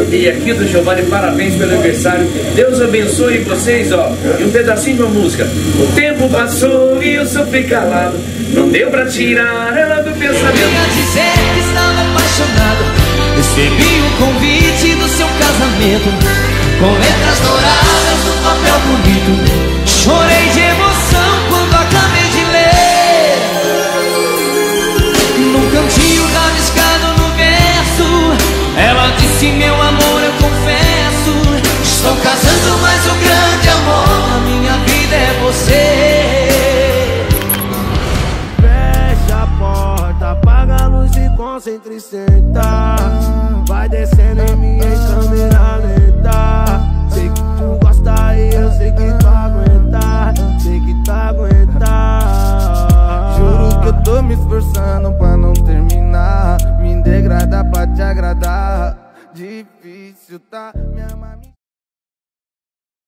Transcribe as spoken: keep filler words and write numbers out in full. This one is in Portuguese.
E aqui do Giovanni, parabéns pelo aniversário. Deus abençoe vocês, ó. E um pedacinho de uma música. O tempo passou e eu sofri calado. Não deu pra tirar ela do pensamento. Eu ia dizer que estava apaixonado. Recebi o convite do seu casamento, com letras douradas no papel bonito. Chorei de emoção quando acabei de ler. Num cantinho rabiscado no verso, ela disse: meu amor, eu confesso, estou casando, mas o grande amor na minha vida é você. Fecha a porta, apaga a luz e concentra e senta. Vai descendo em mim em câmera lenta. Sei que tu gosta e eu sei que tu aguenta. Sei que tu aguenta. Juro que eu tô me esforçando pra não terminar. Me degradar pra te agradar. Difícil, tá? Minha mami...